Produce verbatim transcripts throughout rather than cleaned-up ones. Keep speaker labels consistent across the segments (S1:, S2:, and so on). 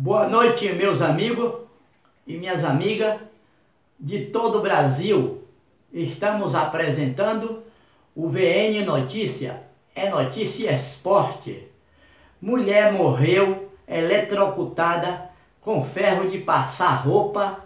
S1: Boa noite, meus amigos e minhas amigas de todo o Brasil. Estamos apresentando o V N Notícia, é Notícia Esporte. Mulher morreu eletrocutada com ferro de passar roupa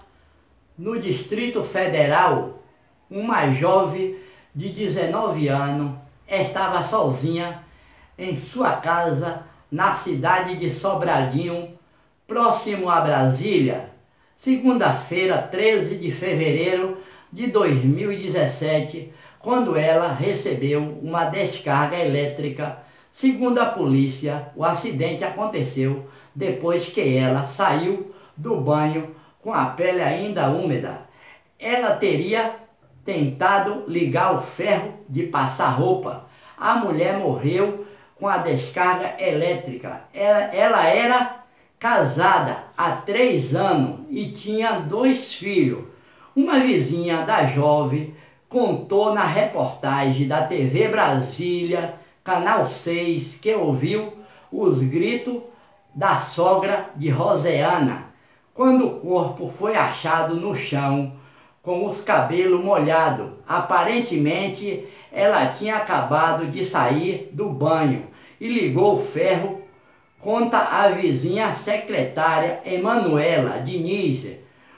S1: no Distrito Federal. Uma jovem de dezenove anos estava sozinha em sua casa na cidade de Sobradinho, próximo a Brasília, segunda-feira, treze de fevereiro de dois mil e dezessete, quando ela recebeu uma descarga elétrica. Segundo a polícia, o acidente aconteceu depois que ela saiu do banho com a pele ainda úmida. Ela teria tentado ligar o ferro de passar roupa. A mulher morreu com a descarga elétrica. Ela, ela era casada há três anos e tinha dois filhos. Uma vizinha da jovem contou na reportagem da T V Brasília, Canal seis, que ouviu os gritos da sogra de Rosiana quando o corpo foi achado no chão com os cabelos molhados. Aparentemente, ela tinha acabado de sair do banho e ligou o ferro, conta a vizinha secretária Emanuela Diniz.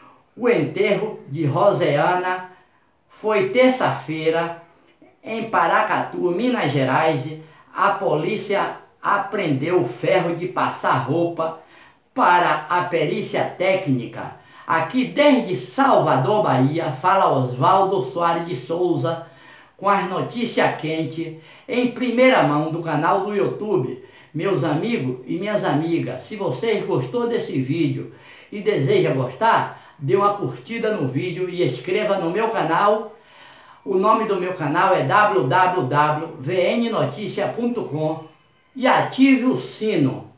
S1: O enterro de Rosiana foi terça-feira em Paracatu, Minas Gerais. A polícia apreendeu o ferro de passar roupa para a perícia técnica. Aqui desde Salvador, Bahia, fala Oswaldo Soares de Souza com as notícias quentes em primeira mão do canal do YouTube. Meus amigos e minhas amigas, se vocês gostou desse vídeo e deseja gostar, dê uma curtida no vídeo e inscreva no meu canal. O nome do meu canal é w w w ponto v n noticia ponto com e ative o sino